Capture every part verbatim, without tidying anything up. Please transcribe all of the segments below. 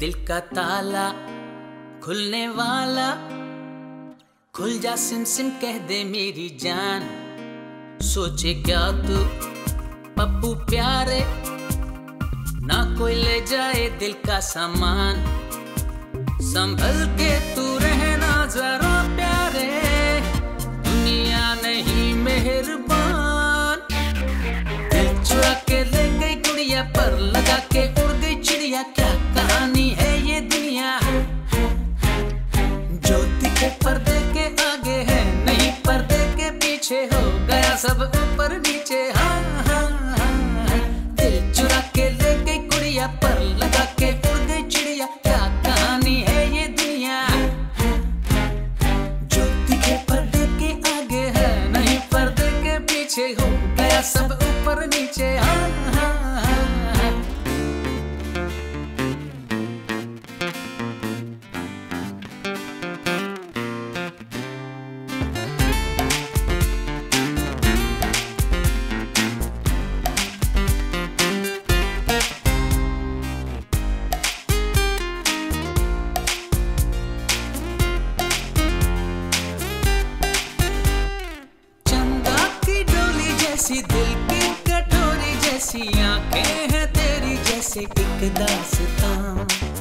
दिल का ताला खुलने वाला, खुल जा सिम सिम कह दे मेरी जान। सोचे क्या तू पप्पू प्यारे, ना कोई ले जाए दिल का सामान। संभल के तू रहना जरा प्यारे, दुनिया नहीं मेहरबान। दिल चुरा के ले गई गुड़िया पर लगा के उड़ गई चिड़िया। क्या कहानी है ये दुनिया, जो दिखे पर्दे के आगे है नहीं पर्दे के पीछे। हो गया सब ऊपर नीचे, हाँ हाँ हाँ। दिल चुरा के ले गई गुड़िया पर लगा के उड़ गई चिड़िया। क्या कहानी है ये दुनिया, जो दिखे पर्दे के आगे है नहीं पर्दे के पीछे। हो गया सब ऊपर नीचे, हाँ हाँ हाँ। जैसी दिल की कटोरी जैसी आंखें हैं तेरी जैसे एक दास्तां।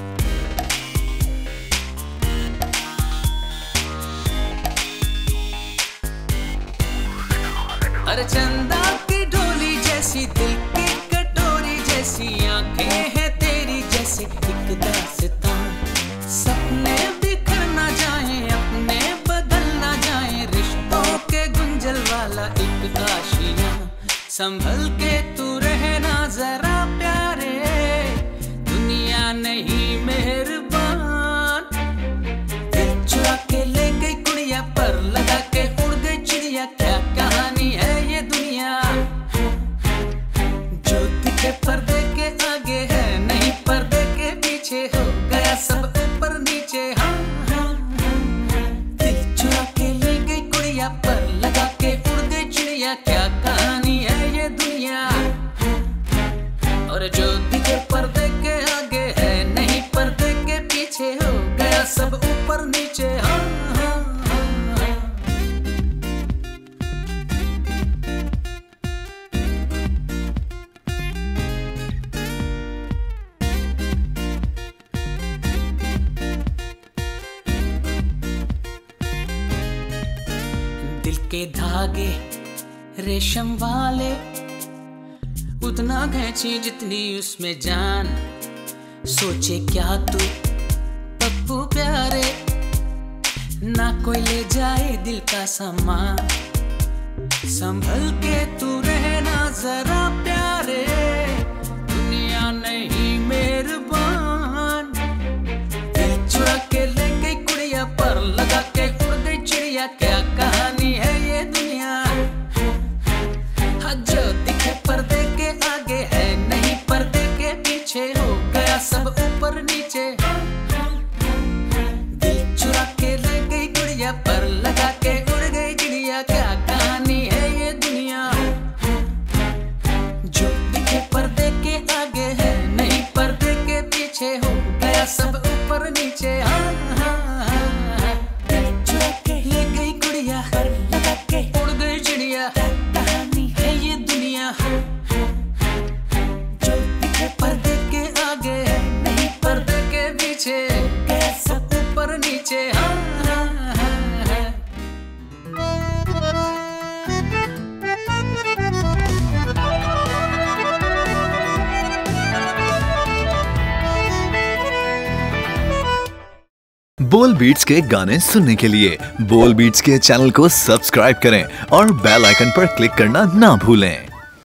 अरे चंदा की डोली जैसी दिल की कटोरी जैसी आंखें हैं तेरी जैसे एक दास्तां। सपने बिखर ना जाए अपने बदल ना जाए, रिश्तों के गुंजल वाला एक आशियां। संभल के तू रहना जरा प्यारे, दुनिया नहीं मेहरबान। दिल चुरा के ले गई गुड़िया पर लगा के उड़ गई चिड़िया। क्या कहानी है ये दुनिया, जो दिखे पर्दे के आगे है नहीं पर्दे के पीछे। हो गया सब ऊपर नीचे, हाँ हाँ हाँ। दिल चुरा के ले गई गुड़िया पर लगा के उड़ गई चिड़िया। क्या कहानी है ये दुनिया, और जो दिखे पर्दे के आगे है नहीं पर्दे के पीछे। हो गया सब ऊपर नीचे, हाँ हाँ हाँ। दिल के धागे रेशम वाले, उतना खींची जितनी उसमें जान। सोचे क्या तू पप्पू प्यारे, ना कोई ले जाए दिल का सामान। संभल के तू रहना जरा प्यारे, दुनिया नहीं मेहरबान। दिल चुरा के ले गई गुड़िया पर लगा के उड़ गई चिड़िया। क्या कहानी है ये दुनिया, जो दिखे पर्दे के आगे है नहीं पर्दे के पीछे। हो गया सब ऊपर नीचे, दिल चुरा के ले गई गुड़िया पर लगा के उड़ गई चिड़िया। क्या कहानी है ये दुनिया, जो दिखे पर्दे के आगे है नहीं पर्दे के पीछे। हो गया सब ऊपर नीचे, हाँ हाँ हाँ। दिल चुरा के ले गई गुड़िया पर लगा के उड़ गई चिड़िया। ये दुनिया, जो दिखे पर्दे के आगे है नहीं पर्दे के पीछे। सब ऊपर नीचे, हाँ हाँ हाँ। बोल बीट्स के गाने सुनने के लिए बोल बीट्स के चैनल को सब्सक्राइब करें और बेल आइकन पर क्लिक करना ना भूलें।